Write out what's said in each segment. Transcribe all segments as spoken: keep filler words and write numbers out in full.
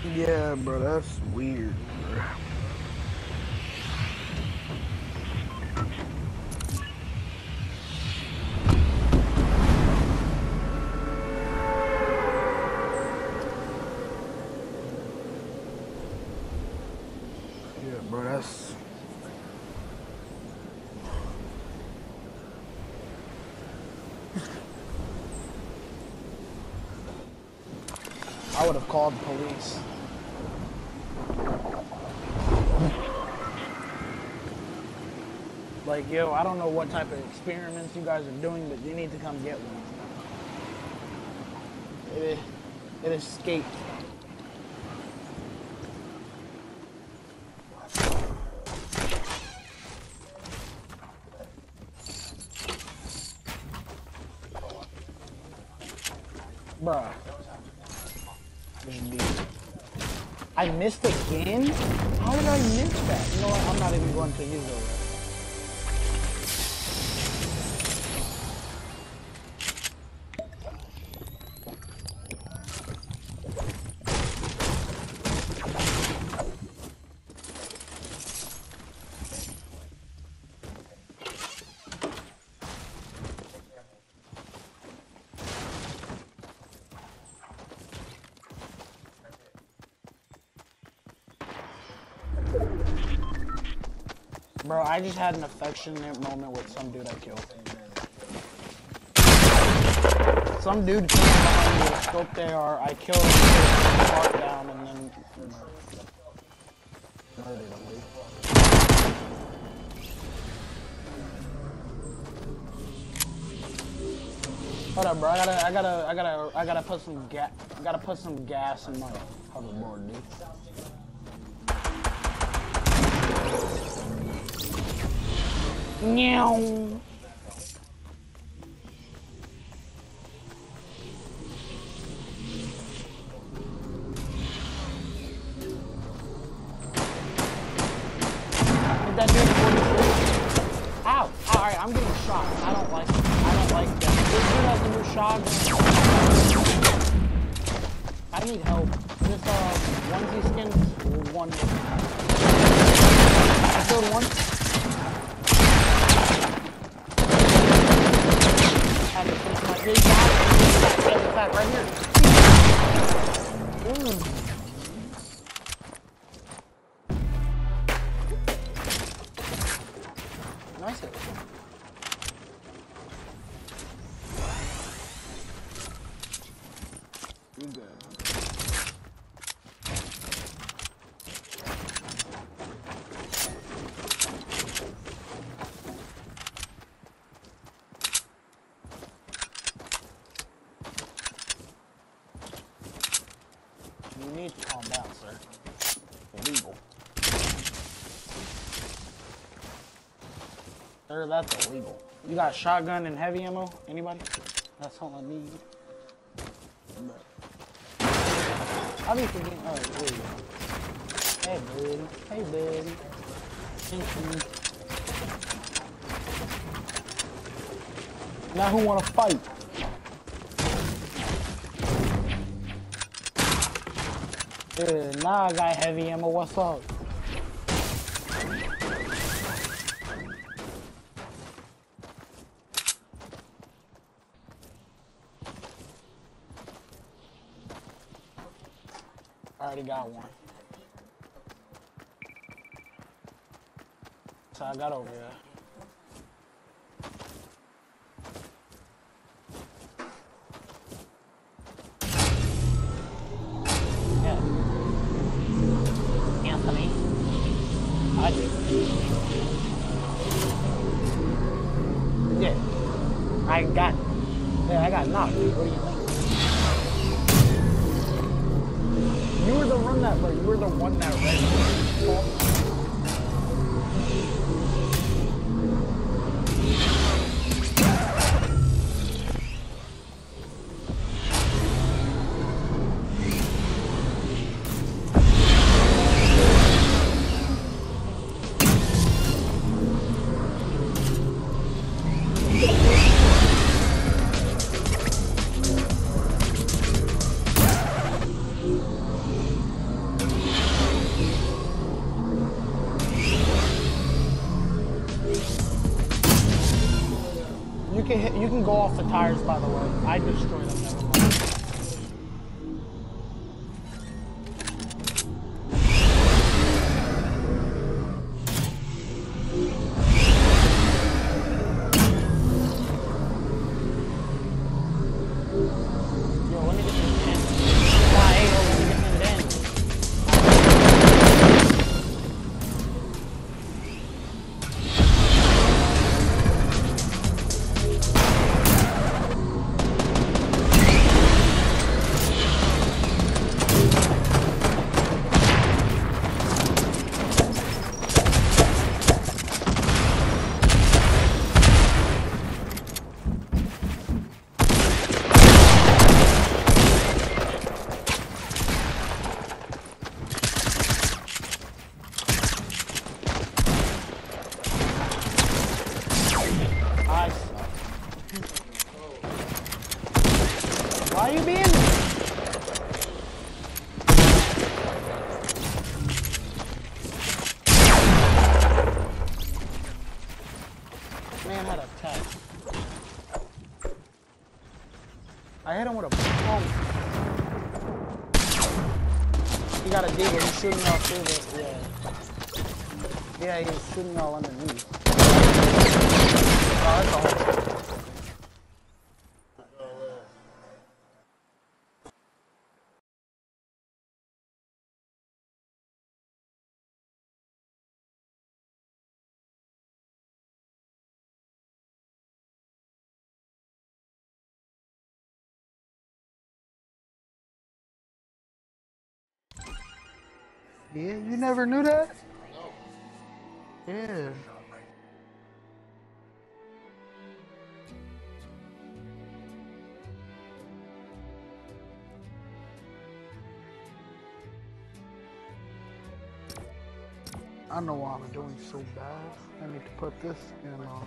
Yeah, bro, that's weird, bro. Yeah, bro, that's... I would have called the police. Like, yo, I don't know what type of experiments you guys are doing, but you need to come get one. It, it escaped. Bruh. I missed again? How did I miss that? You know what? I'm not even going to use it. Bro, I just had an affectionate moment with some dude I killed. Some dude came behind me with a scope there, or I killed him, put his down, and then murdered him, dude. Hold up, bro. I gotta, I gotta, I gotta, I gotta put some gas. I gotta put some gas in my hoverboard, dude. Meow. That dude forty-six. Ow! Alright, I'm getting shot. I don't like it. I don't like that. This dude has a new shotgun. I need help. This uh onesie skin one. I killed one. I had to finish my big guy. In fact, right here. Ooh. Nice hit. You good. You need to calm down, sir. Illegal. Sir, that's illegal. You got shotgun and heavy ammo? Anybody? That's all I need. I'll be forgetting. Alright, there you go. Hey, buddy. Hey, buddy. Thank you. Now who wanna fight? Yeah, now I got heavy ammo. What's up? I already got one. So I got over here. Yeah. Anthony. I did. Yeah. I got. Yeah, I got knocked, dude. What do you think? You were the one that, bro. You were the one that read. blow off the tires, by the way. I destroyed them, never mind. Yo, let me get this in. Nah, hey, yo, let me get this in. Why are you being? Man had a tech. I hit him with a pump. He got a digger. He's shooting all through the. Yeah. Yeah, he's shooting all underneath. Oh, that's a whole. Yeah, you never knew that? Yeah. I know why I'm doing so bad. I need to put this in on.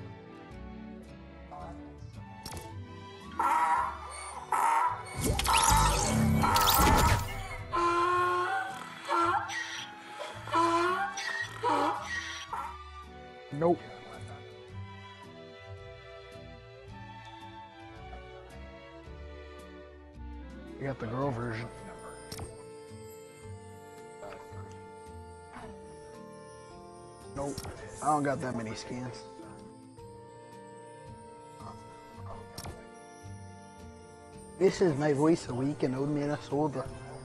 Nope. You got the girl version. Nope. I don't got that many skins. This is my voice a week in old Minnesota.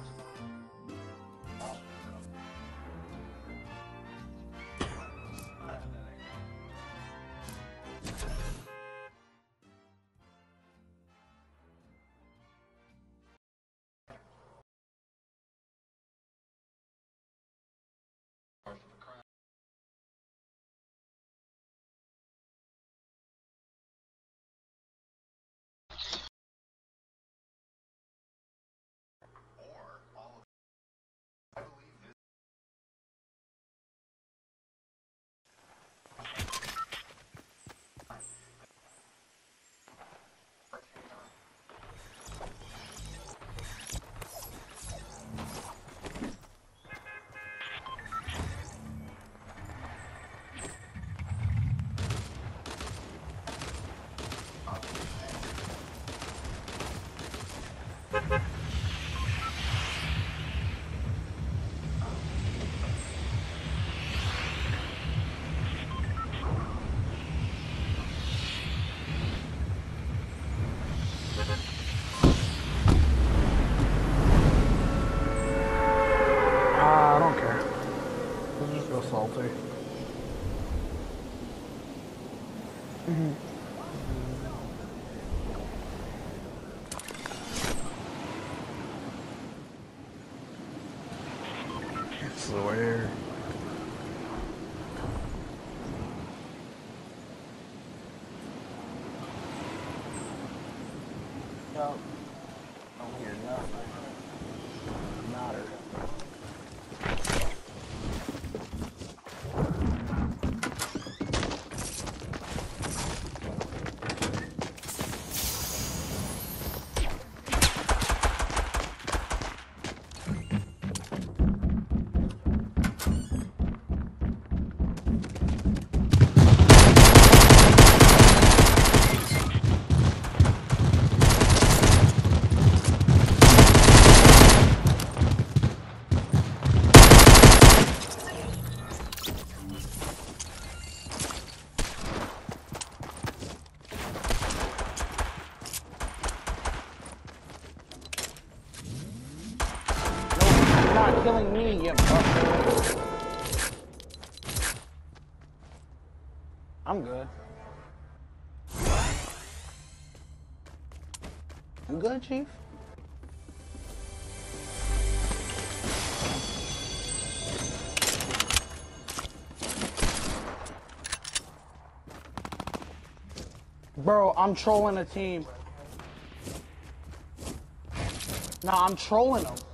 I don't care. Let's just go salty. Mm-hmm. It's the weird. Yep. Don't hear nothing. Not her. not killing me, you fucker. I'm good. You good, Chief? Bro, I'm trolling a team. Nah, I'm trolling them.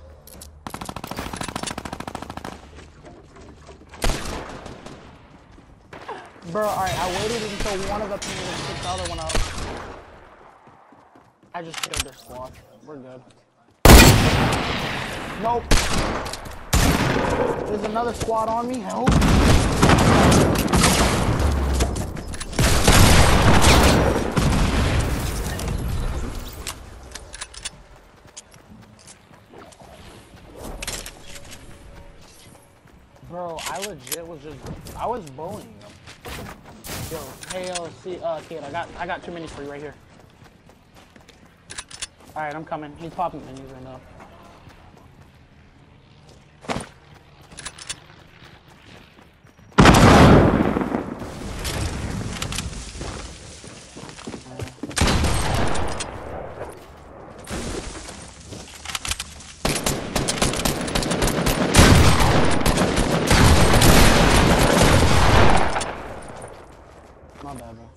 Bro, alright, I waited until one of the pandas took the other one out. I just killed their squad. We're good. Nope. There's another squad on me. Help. Bro, I legit was just, I was bullying them. Yo, hey, yo, see, uh, kid, I got, I got two minis for you right here. All right, I'm coming. He's popping minis right now. My bad, bro.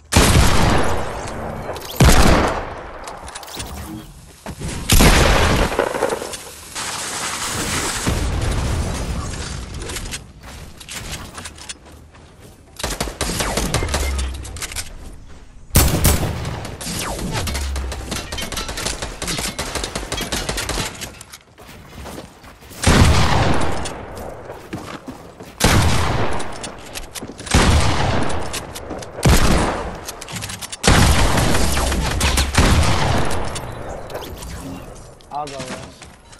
I'll go, guys.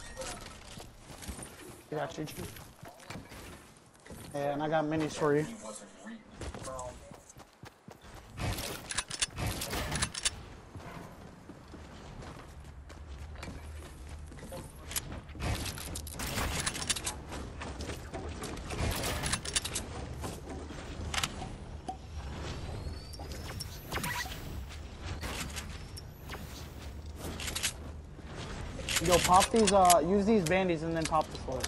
You got you, Chief? Yeah, and I got minis for you. Yo, pop these, uh, use these bandies and then pop the sword.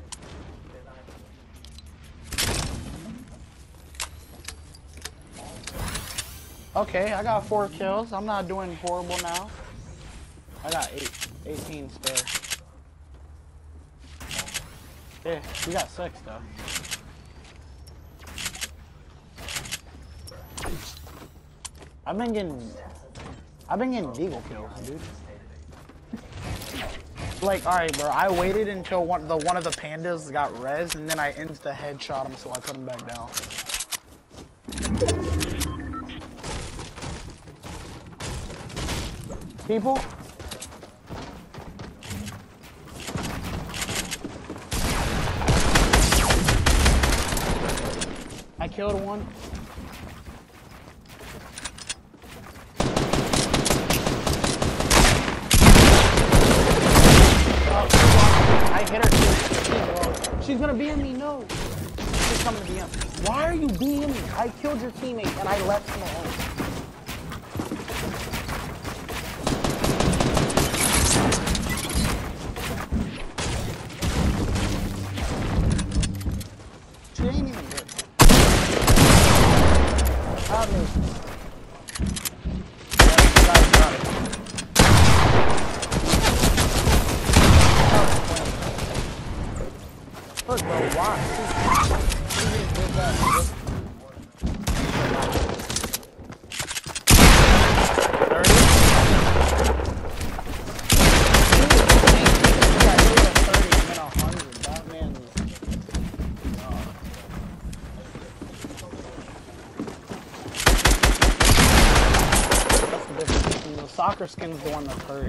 Okay, I got four kills. I'm not doing horrible now. I got eight, eighteen spare. Yeah, you got six though. I've been getting, I've been getting deagle kills, dude. Like, alright, bro, I waited until one, the, one of the pandas got res, and then I insta-headshot him so I put him back down. People? I killed one. I hit her too. She's gonna B M me, no. She's coming to B M. Why are you BMing me? I killed your teammate and I left him alone. She ain't even good. I mean, Look, bro, why? Soccer skin's the one that's hurting.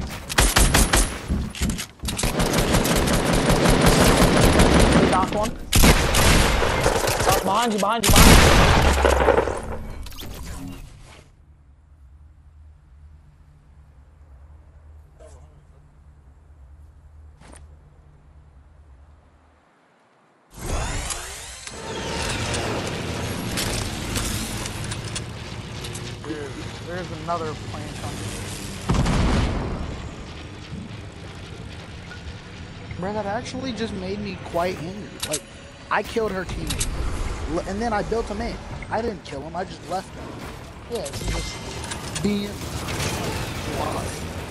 Knock one. Oh, behind you, behind you, behind you. another plane coming. Bro, that actually just made me quite angry. Like, I killed her teammate, and then I built him in. I didn't kill him. I just left him. Yeah, she just being. Why?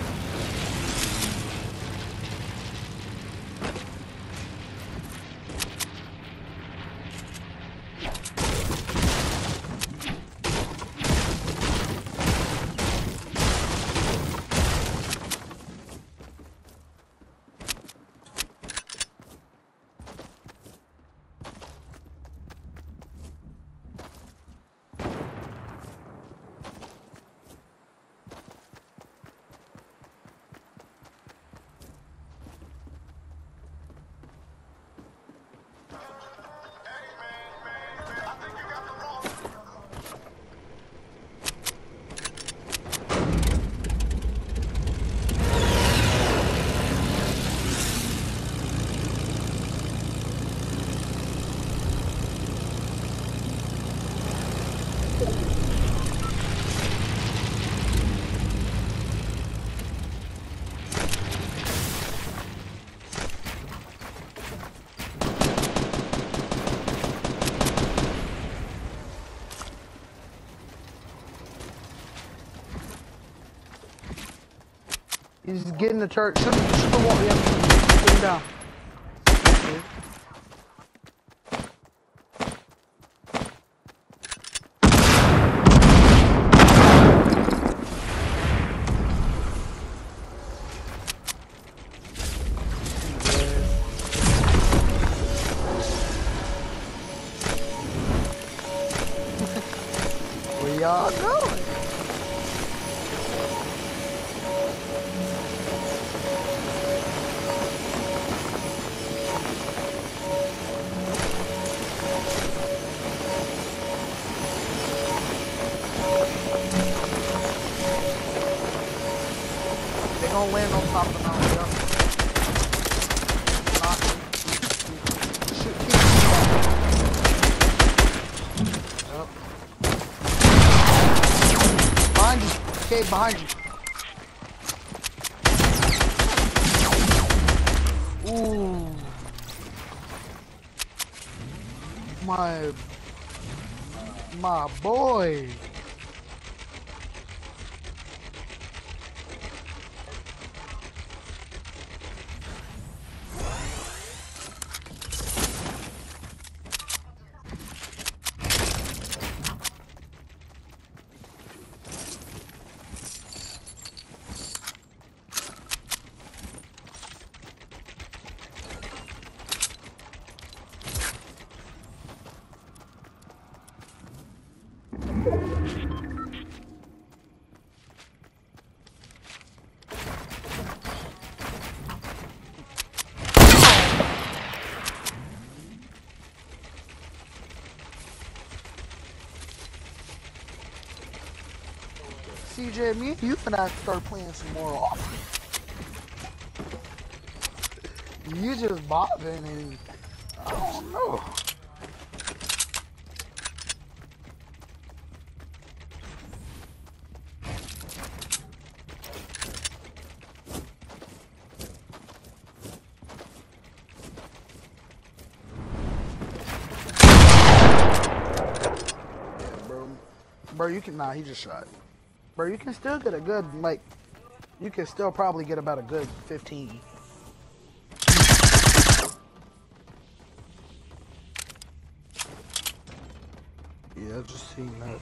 He's getting the church. Shoot, shoot the wall. Yep. Shoot him down. Where y'all going? Don't land on top of the mountain, yeah. Not, shoot, keep yep. Behind you, okay, behind you. Ooh. My, my boy. C J, me and you finna have to start playing some more often. You just bopping and I don't know. Yeah, bro. Bro, you can, nah, he just shot. Bro, you can still get a good, like, you can still probably get about a good fifteen. Yeah, I just seen that.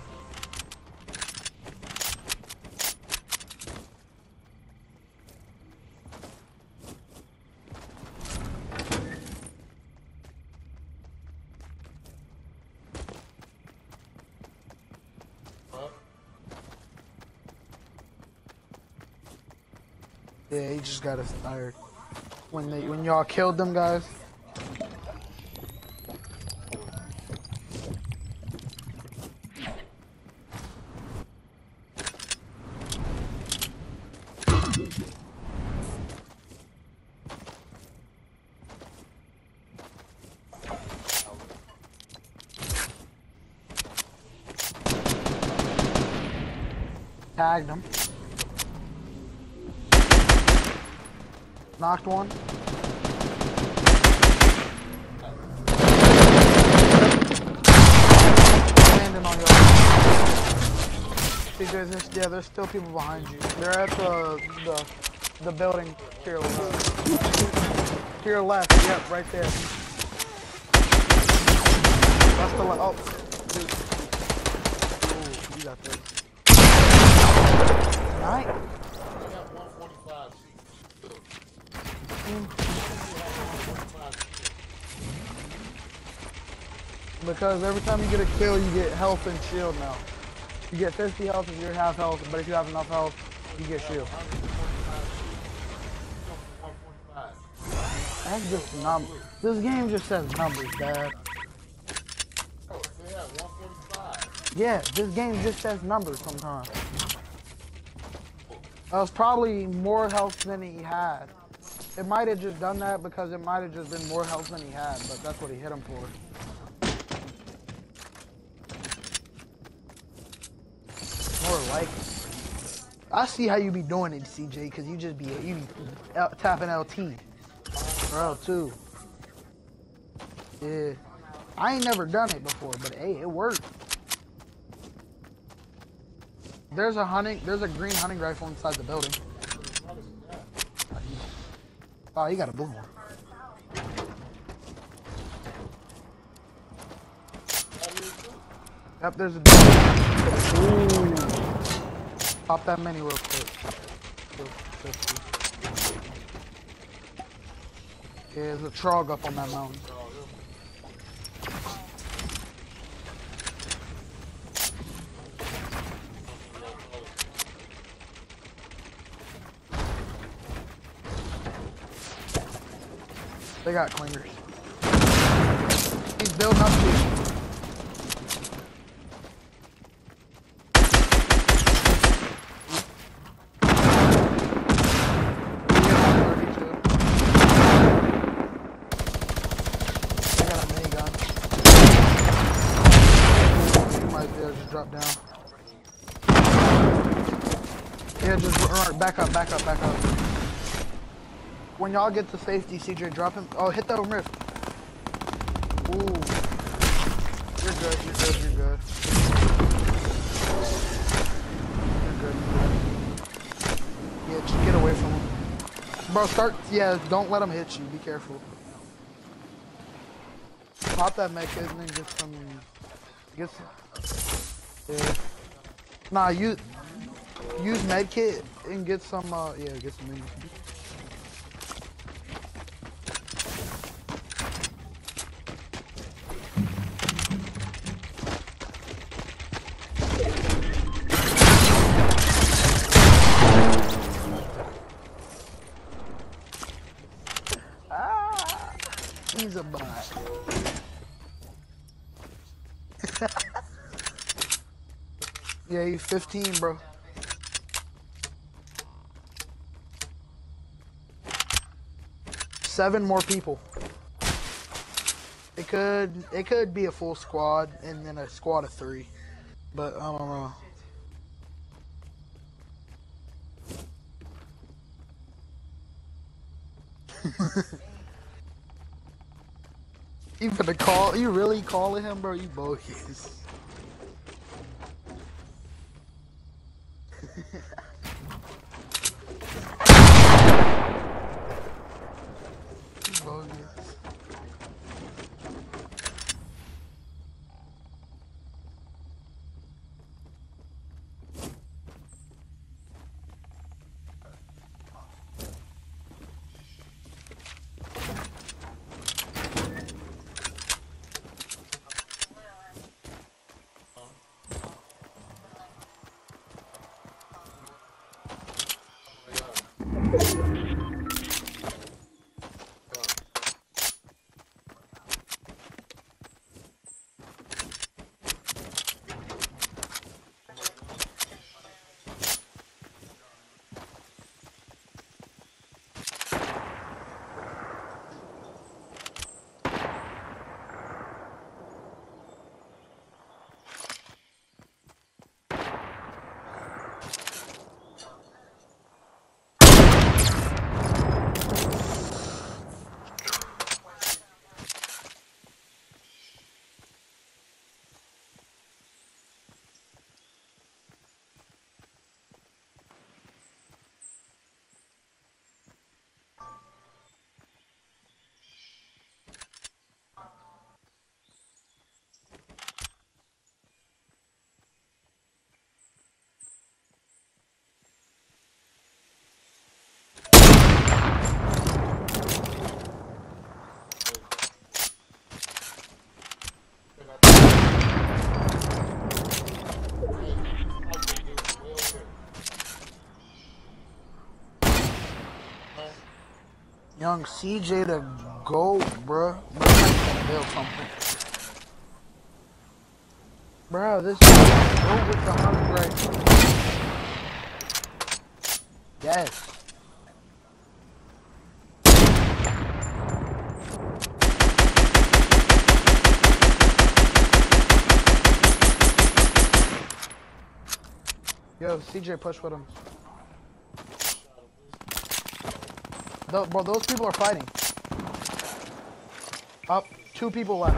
Yeah, he just got us tired. When they, when y'all killed them guys. Tagged him. Knocked one. Landing on you. See, there's this, yeah, there's still people behind you. They're at the the the building to your left. To your left, yep, right there. That's the left. Oh, dude. Ooh, you got this. Nice. Because every time you get a kill, you get health and shield now. You get fifty health if you're half health, but if you have enough health, you get shield. That's just numbers. This game just says numbers, Dad. Yeah, this game just says numbers sometimes. That was probably more health than he had. It might have just done that because it might have just been more health than he had, but that's what he hit him for. More like it. I see how you be doing it, C J, because you just be, you be tapping L T. Or L two. Yeah. I ain't never done it before, but hey, it worked. There's a hunting, there's a green hunting rifle inside the building. Oh, you got a blue one. Yep, there's a. Ooh. Pop that mini real quick. Yeah, there's a trog up on that mountain. They got clingers. He's building up to you. I got a minigun. You might be able to just drop down. Yeah, just run, back up, back up, back up. When y'all get to safety, C J, drop him. Oh, hit that rift. Ooh. You're good, you're good, you're good. You're good, you're good. Yeah, just get away from him. Bro, start, yeah, don't let him hit you. Be careful. Pop that med kit and then get some, get some, yeah. Nah, use, use med kit and get some, uh, yeah, get some minis. He's a bot. Yeah, he's fifteen, bro. Seven more people. It could, it could be a full squad and then a squad of three, but I don't know. You gonna call? You really calling him, bro? You bogus. You bogus. young C J to go, bruh. Bruh, build something. Bro, this is go with the hunt right. Yes. Yo, C J, push with him. Th bro, those people are fighting. Up, two people left.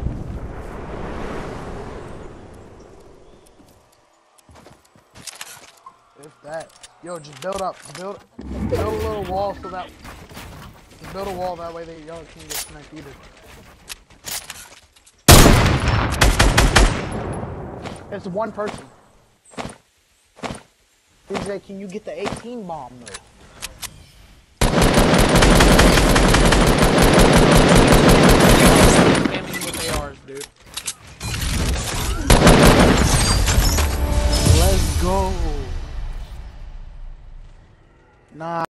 If that. Yo, just build up. Build build a little wall so that just build a wall that way that y'all can get sniped either. It's one person. D J, can you get the eighteen bomb though? Spamming with A Rs, dude. Let's go. Nah.